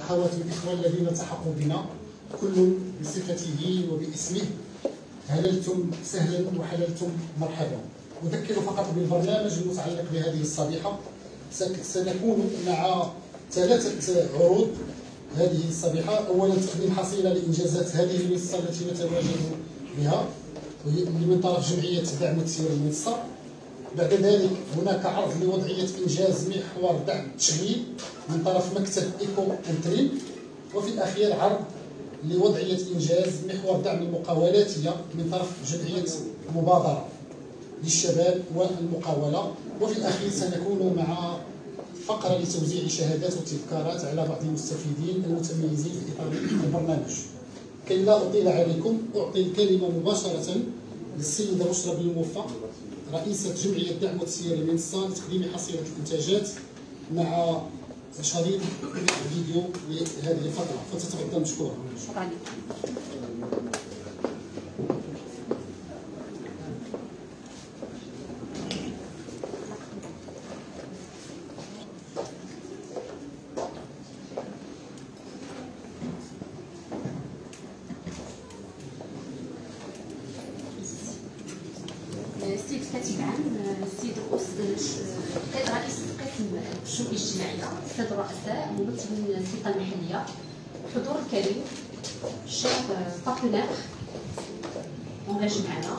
أخواتي الإخوة الذين التحقوا بنا كل بصفته وباسمه، هللتم سهلا وحللتم مرحبا. أذكر فقط بالبرنامج المتعلق بهذه الصبيحة. سنكون مع 3 عروض هذه الصبيحة. أولا تقديم حصيلة لإنجازات هذه المنصة التي نتواجد بها من طرف جمعية دعم وتسيير المنصة. بعد ذلك هناك عرض لوضعية إنجاز محور دعم التشغيل من طرف مكتب إيكو انتريم. وفي الأخير عرض لوضعية إنجاز محور دعم المقاولاتية من طرف جمعية مبادرة للشباب والمقاولة. وفي الأخير سنكون مع فقرة لتوزيع شهادات وتذكارات على بعض المستفيدين المتميزين في إطار البرنامج. كي لا أطيل عليكم أعطي الكلمة مباشرة للسيدة بشرى بن موفق رئيسة جمعية دعم وتسيير المنصة لتقديم حصيلة الإنتاجات مع شريط فيديو لهذه الفترة، فتتفضل مشكورة. شكرا لك. السيد كاتب العام، السيد رئيس قسم الشؤون الاجتماعيه، الساده الرؤساء، ممثلين السلطه المحليه، الحضور الكريم، الشيخ بارتنير اونجاجي معنا،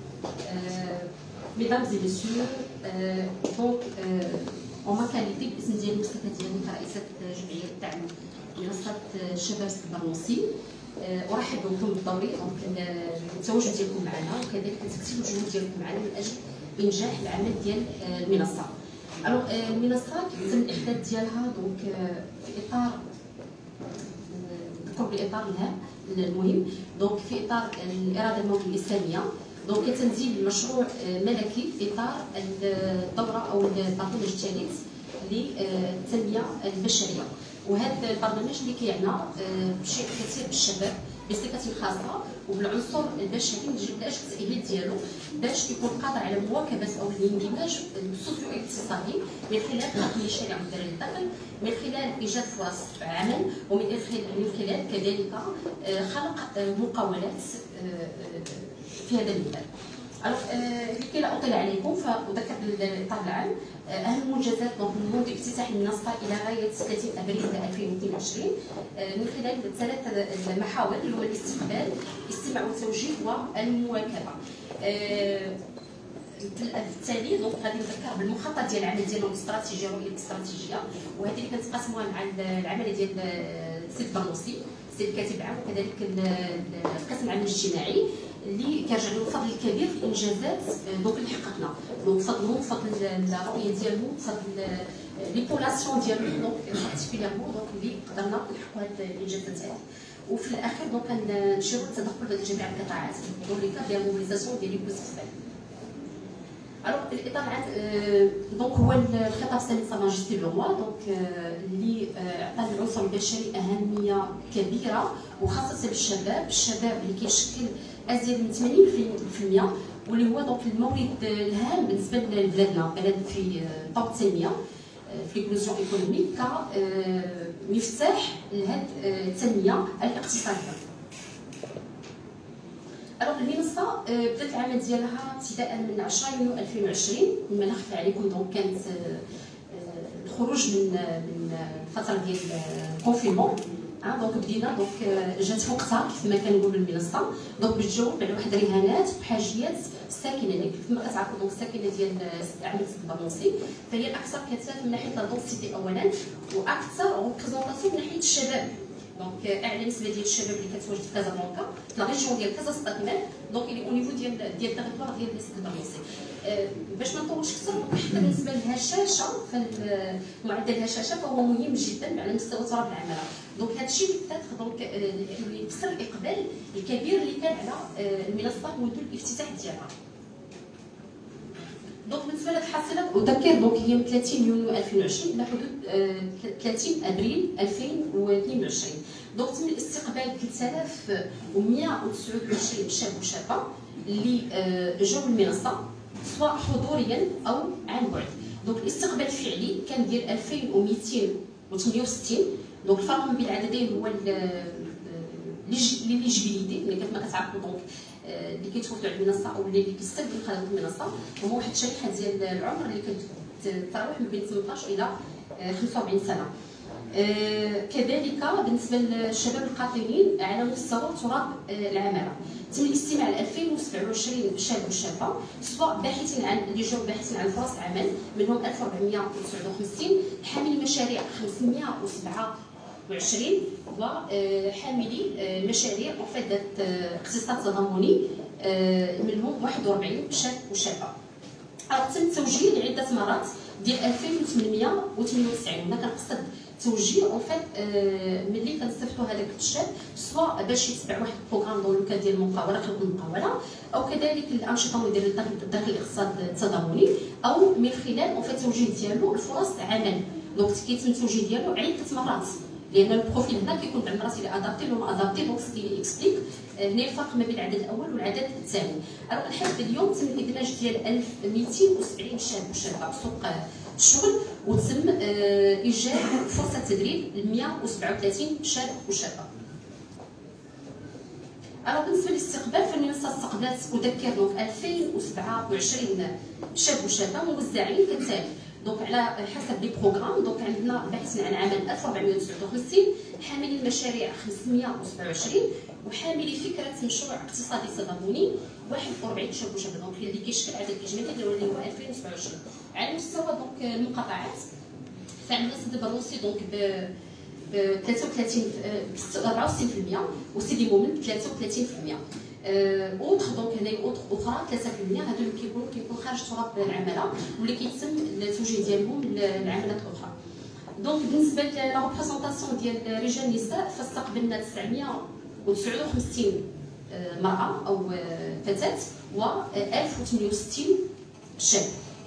ميدامز اي مسيو. دونك اون ما كاليتي باسم ديال المؤسسه ديالي كرئيسه جمعيه دعم منصه الشباب البرنوسي، ارحب بكم بالدوري. دونك التواجد ديالكم معنا وكذلك تكثيف الجهود ديالكم معنا من اجل انجاح العمل ديال المنصه. الوغ المنصه تم الاحداث ديالها دونك في اطار قرب الاطار الهام المهم، دونك في اطار الاراده الموضوعيه الاسلاميه. دونك تنزيل المشروع ملكي في اطار الدوره او البرنامج الثالث للتنميه البشريه. وهذا البرنامج اللي كيعنى بشيء كثير بالشباب بصفه خاصه وبالعنصر البشري من اجل التاهيل ديالو باش يكون قادر على مواكبه او الاندماج السوسيو اقتصادي من خلال خلق مشاريع مديره للدخل، من خلال ايجاد فرص عمل، ومن خلال كذلك خلق مقاولات في هذا المجال. لكي لا اطيل عليكم فاذكر بالاطار العام اهم المنجزات منذ افتتاح المنصه الى غايه 30 ابريل 2022 من خلال 3 محاور اللي هو الاستقبال، الاستماع والتوجيه والمواكبه. بالتالي دونك غادي نذكر بالمخطط ديال العمل ديالنا والاستراتيجيه والرؤيه الاستراتيجيه، وهذه اللي كنتقاسموها مع العمل ديال السيد برنوسي السيد الكاتب العام وكذلك القسم العمل الاجتماعي اللي كيرجع له الفضل الكبير في الانجازات دونك اللي حققنا. دونك فضلهم بفضل الرؤيه ديالهم بفضل ليبولاسيون ديالهم دونك بارتيكوليرمون دونك اللي قدرنا نحققوا هاد الانجازات هذه. وفي الاخير دونك كنشيروا لتدخل جميع القطاعات دون لي كاب ديال الموبيليزاسيون ديال الاستقبال. الوغ الاطار العام دونك هو الخطاب السامي سا ماجستي لو روا دونك اللي عطى للعنصر البشري اهميه كبيره وخاصه بالشباب، الشباب اللي كيشكل ازيد من 80% واللي هو دونك المورد الهام بالنسبه لبلادنا، بلد في طور التنميه في ليكولوزيون ايكونوميك كمفتاح لهذه التنميه الاقتصاديه. الوغ المنصه بدات العمل ديالها ابتداء من 10 يونيو 2020 مما نخفي عليكم. دونك كانت الخروج من الفتره ديال الكونفينمون. دونك بدينا دونك جات في وقتها كيف ما كنقولوا المنصه دونك بتجاوب على واحد الرهانات بحاجيات الساكنه اللي كيف ما كتعرفوا. دونك الساكنه ديال عمل البرنوسي فهي الاكثر كثافه من ناحيه لا دونسيتي اولا واكثر ريبريزونطاسيون من ناحيه الشباب. دونك اعلى نسبه ديال الشباب اللي كتواجد في كازابلانكا في لا ريجيون ديال كازا ستاتمان دونك اللي او نيفو ديال التيريتوار ديال البرنوسي. باش ما نطولش اكثر حتى بالنسبه للهشاشه فمعدل الهشاشه فهو مهم جدا على مستوى تراب العماله. دونك هذا الشيء دونك اللي يفسر الاقبال الكبير اللي كان على المنصه منذ الافتتاح ديالها. دونك بالنسبه لهذه الحصيله اذكر دونك هي من 30 يونيو 2020 الى حدود 30 ابريل 2022. دونك تم الاستقبال 3129 شاب وشابه اللي جاوا المنصه سواء حضوريا او عن بعد. دونك الاستقبال الفعلي كان ديال 2268 دونك الفرق ما بين العددين هو ليجيبيليتي اللي كما كتعرفوا. دونك اللي كيتوفدوا على المنصه او اللي كيستافدوا خدمه المنصه هما واحد الشريحه ديال العمر اللي كتتراوح ما بين 18 الى 45 سنه. كذلك بالنسبه للشباب القاطنين على مستوى تراب العماله تم الاستماع ل 2027 شاب وشابه، سواء باحثين عن اللي جاوا باحثين عن فرص عمل منهم 1459 حاملي مشاريع 527 وحاملي مشاريع ذات اقتصاد تضامني منهم 41 شاب وشابه. تم التوجيه لعده مرات ديال 2898. هنا كنقصد توجيه ملي كنستافدوا هذاك الشاب سواء باش يتبع واحد البروغرام دون لوكال ديال المقاوله خلق المقاوله، او كذلك الانشطه المديره داخل الاقتصاد التضامني، او من خلال التوجيه ديالو لفرص عمل. دونك كيتم التوجيه ديالو عده مرات لان البروفيل هنا كيكون بعض المرات الى ادابتي ولا ما ادابتي. دونك سكي اكسبليك هنا الفرق ما بين العدد الاول والعدد الثاني. لحد اليوم تم الادماج ديال 1270 شاب وشابه في سوق الشغل، وتم ايجاد فرصه تدريب ل 137 شاب وشابه. بالنسبه للاستقبال فالمنصه استقبلت اذكر 2027 شاب وشابه موزعين كالتالي. دونك على حسب لي بروغرام. دونك عندنا باحثين عن عمل 1459 حاملي المشاريع 527 وحاملي فكره مشروع اقتصادي تضامني 41 شاب وشابه. دونك اللي كيشكل عدد اجمالي اللي هو 2027. على مستوى دونك المقاطعات فعندنا سيدي بلوصي دونك ب 33 64% وسيدي مومن ب 33%. اوتر دونك هنايا اوتر اخرى 3%. هادو اللي كيكون خارج تراب العماله واللي كيتم التوجيه ديالهم للعملات الاخرى. دونك بالنسبه لا ريبريزونطاسيون ديال رجال النساء فاستقبلنا 959 مراه او فتاه و 1068 شاب.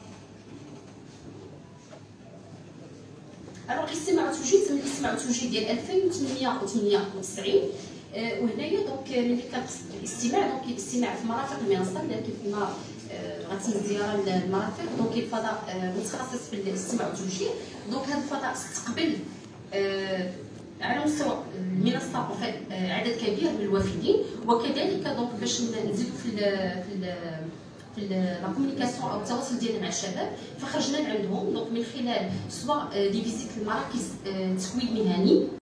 الاستماع والتوجيه تم الاستماع والتوجيه ديال 2898. وهنايا دونك ملي كنقصد بالاستماع دونك الاستماع في مرافق المنصه اللي كيف ما غتم الزياره للمرافق. دونك الفضاء متخصص في الاستماع والتوجيه. دونك هذا الفضاء استقبل على مستوى المنصه عدد كبير من الوافدين، وكذلك دونك باش نزيدوا في لا كومونيكاسيون او التواصل ديالنا مع الشباب فخرجنا لعندهم دونك من خلال سواء دي فيزيت المراكز تكوين مهني